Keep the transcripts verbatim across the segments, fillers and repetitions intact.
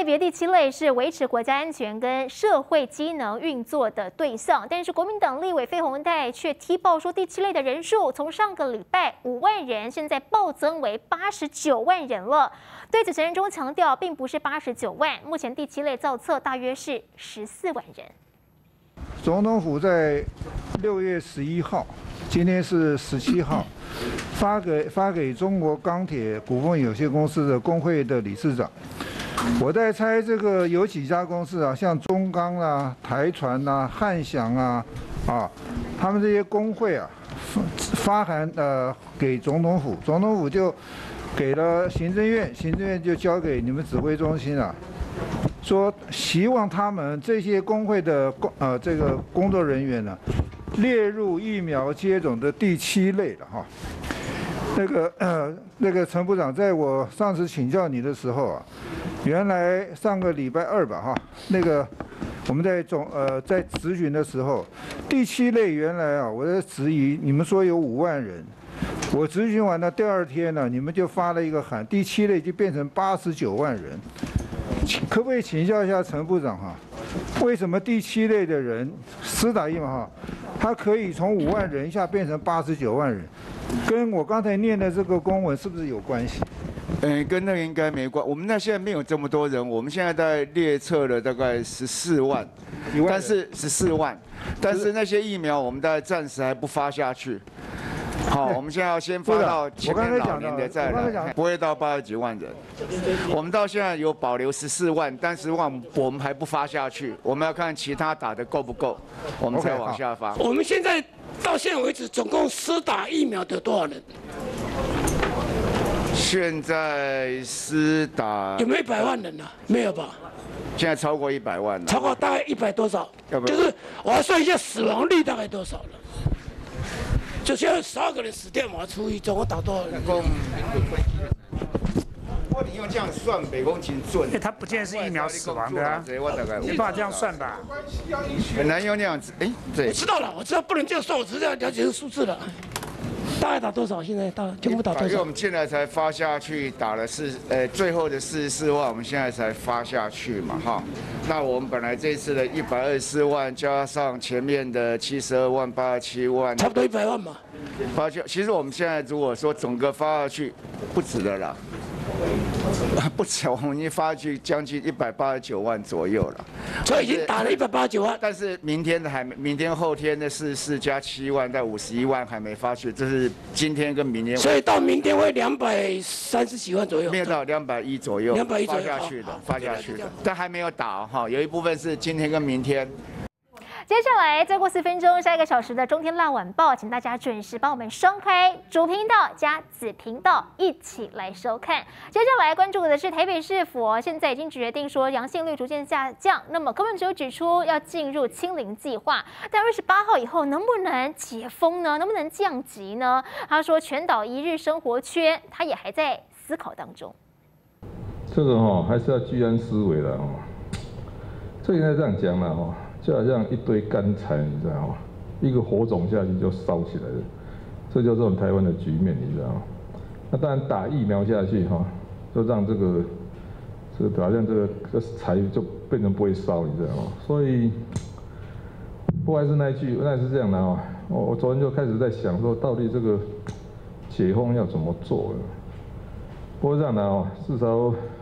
类别第七类是维持国家安全跟社会机能运作的对象，但是国民党立委费鸿泰却踢爆说，第七类的人数从上个礼拜五万人，现在暴增为八十九万人了。对此，陈时中强调，并不是八十九万，目前第七类造册大约是十四万人。 总统府在六月十一号，今天是十七号，发给发给中国钢铁股份有限公司的工会的理事长。我在猜，这个有几家公司啊，像中钢啊、台船啊、汉翔啊，啊，他们这些工会啊，发函呃给总统府，总统府就给了行政院，行政院就交给你们指挥中心啊。说希望他们这些工会的工呃这个工作人员呢，列入疫苗接种的第七类了哈。那个呃那个陈部长，在我上次请教你的时候啊，原来上个礼拜二吧哈，那个我们在总呃在质询的时候，第七类原来啊我在质疑，你们说有五万人。我质询完了第二天呢，你们就发了一个函，第七类就变成八十九万人。可不可以请教一下陈部长哈，为什么第七类的人施打疫苗哈，他可以从五万人一下变成八十九万人，跟我刚才念的这个公文是不是有关系？ 嗯，跟那个应该没关。我们那现在没有这么多人，我们现在在列册了大概十四万，但是十四万，但是那些疫苗我们大概暂时还不发下去。好，我们现在要先发到前面老年的，再来，不会到八十几万人。我们到现在有保留十四万，但是万我们还不发下去，我们要看其他打的够不够，我们才往下发。 我们现在到现在为止，总共施打疫苗的多少人？ 现在施打有没有一百万人呢、啊？没有吧？ 现在超过一百万了。 超过大概一百多少？就是我要算一下死亡率大概多少了。就现在十二个人死掉嘛，除以总共打多少人？ 我你用这样算，北工勤准。 因为他不见得是疫苗死亡的啊，没办法这样算吧？ 很难用那样子。哎，对。 我知道了，我知道不能这样算，我只是要了解这个数字了。大概打多少？现在大全部打多少？ 因为我们现在才发下去，打了四，呃，最后的四十四万，我们现在才发下去嘛，哈。那我们本来这次的一百二十四万，加上前面的七十二万、八十七万， 差不多一百万嘛。 发去，其实我们现在如果说整个发下去，不止了啦。不止，我们已经发去将近一百八十九万左右了， 所以已经打了一百八十九万。 但是明天的还没，明天后天的四十四加七万到五十一万还没发去，这是今天跟明天。 所以到明天会两百三十几万左右。 没有到两百一左右。 两百一左右发下去的，发下去的，但还没有打哈，有一部分是今天跟明天。 接下来再过四分钟，下一个小时的中天烂晚报，请大家准时帮我们双开主频道加子频道一起来收看。接下来关注的是台北市府，现在已经决定说阳性率逐渐下降。那么柯文哲指出要进入清零计划，但二十八号以后能不能解封呢？能不能降级呢？他说全岛一日生活圈，他也还在思考当中。 这个哈、哦、还是要居安思危的哦。这应该这样讲了哈。就好像一堆干柴，你知道吗？一个火种下去就烧起来了，这就是我们台湾的局面，你知道吗？那当然打疫苗下去哈，就让这个这个好像这个这柴就变成不会烧，你知道吗？所以不还是那一句，那是这样的啊。我我昨天就开始在想说，到底这个解封要怎么做？不过这样的啊，至少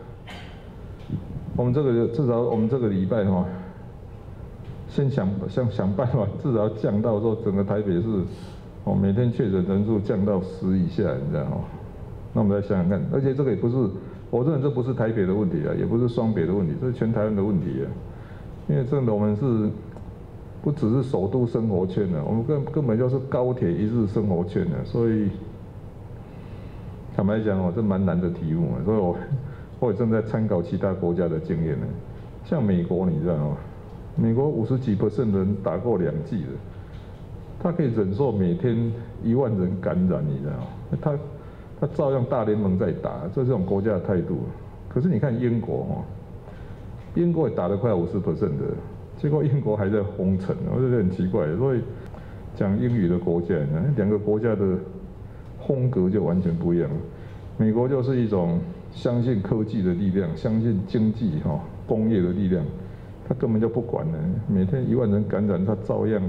我们这个至少我们这个礼拜哈。先想想想办法，至少要降到说整个台北市，哦，每天确诊人数降到十以下，你知道吗？那我们再想想看，而且这个也不是，我认为这不是台北的问题啊，也不是双北的问题，这是全台湾的问题啊。因为真的我们是不只是首都生活圈的，我们根根本就是高铁一日生活圈的，所以坦白讲哦，这蛮难的题目啊，所以我我也正在参考其他国家的经验呢，像美国，你知道吗？美国五十几 percent 的人打过两剂的，他可以忍受每天一万人感染，你知道吗？他他照样大联盟在打，这是这种国家的态度。可是你看英国哈，英国也打了快五十 percent 的，结果英国还在封城，我觉得很奇怪。所以讲英语的国家呢，两个国家的风格就完全不一样。美国就是一种相信科技的力量，相信经济哈、工业的力量，他根本就不管了。每天一万人感染，他照样。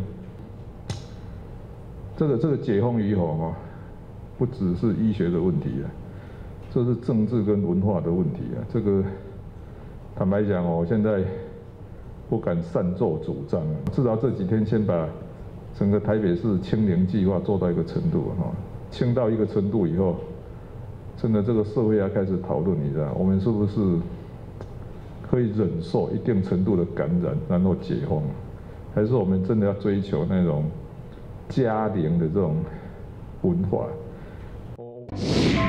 这个这个解封以后哈，不只是医学的问题啊，这是政治跟文化的问题啊。这个坦白讲哦，现在不敢擅作主张啊。至少这几天先把整个台北市清零计划做到一个程度哈，清到一个程度以后。真的，这个社会要开始讨论，你知道，我们是不是可以忍受一定程度的感染，然后解封，还是我们真的要追求那种嘉零的这种文化？